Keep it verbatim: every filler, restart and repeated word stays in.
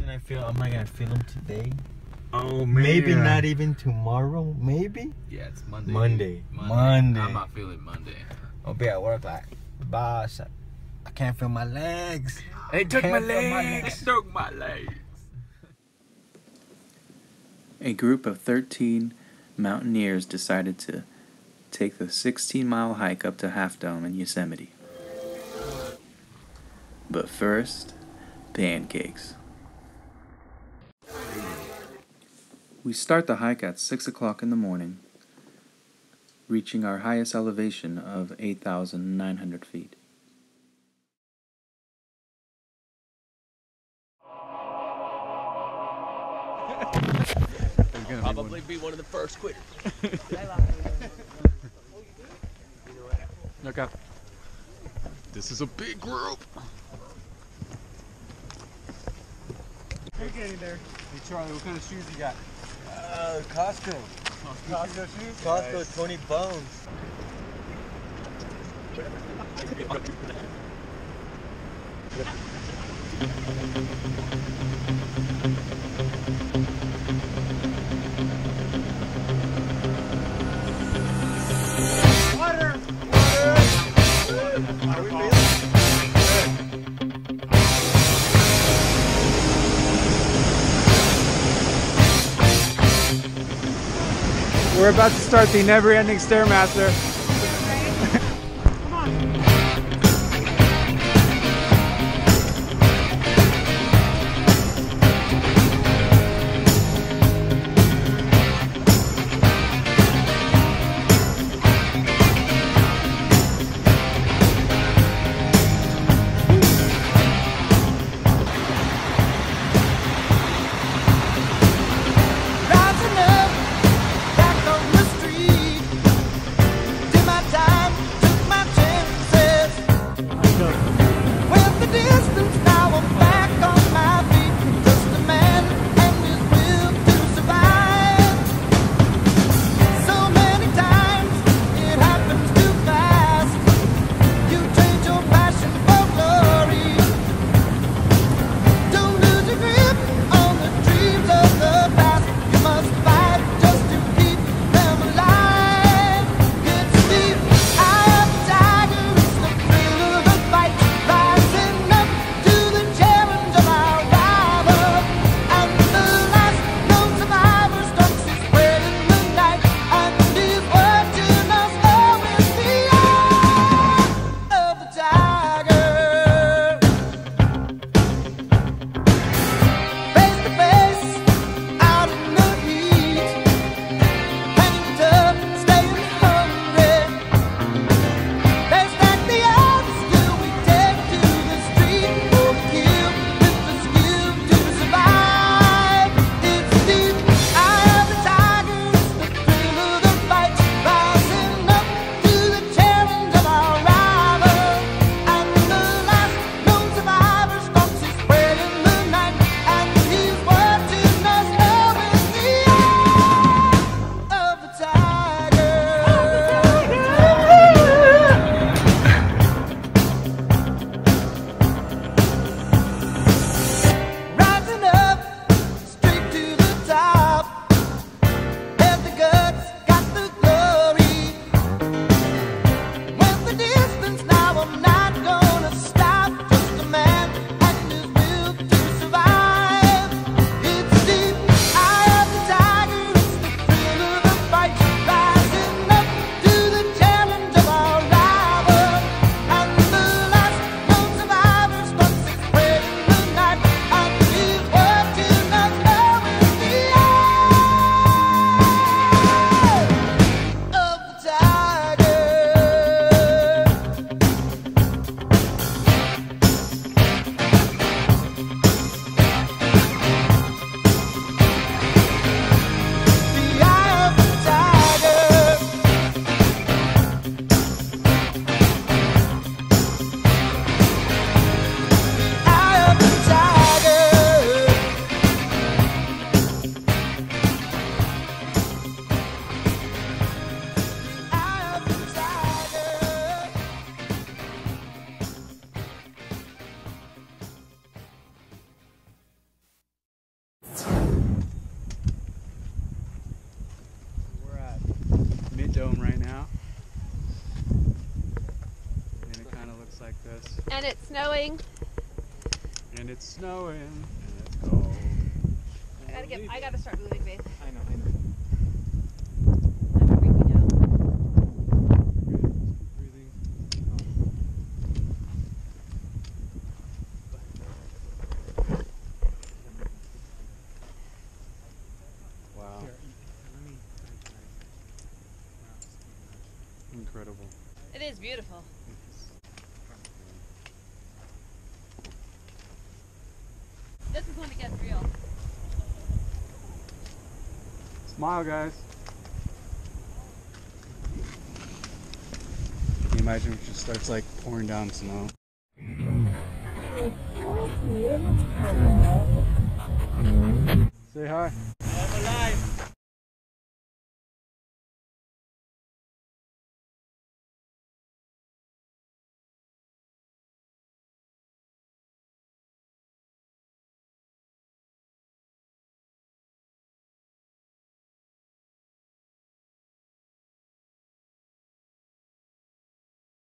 I feel I'm not gonna feel them today. Oh man. Maybe not even tomorrow. Maybe. Yeah, it's Monday. Monday. Monday. Monday. I'm not feeling Monday. I'll be at work like, boss, I can't feel my legs. They took my Can't feel my legs. legs. They took my legs. A group of thirteen mountaineers decided to take the sixteen mile hike up to Half Dome in Yosemite. But first, pancakes. We start the hike at six o'clock in the morning, reaching our highest elevation of eight thousand nine hundred feet. Probably be one of the first quitters. Look out. This is a big group. You're getting there. Hey Charlie, what kind of shoes you got? Uh, Costco. Costco shoes? Costco, Nice. twenty bones. Water! Water! How we feeling? We're about to start the never-ending Stairmaster. Yes. And it's snowing. And it's snowing. And it's cold. I gotta get. I gotta start moving, babe. I know, I know. I'm freaking out. Breathing. Wow. Incredible. It is beautiful. This is when it gets real. Smile, guys. Can you imagine if it just starts like pouring down snow? Say hi.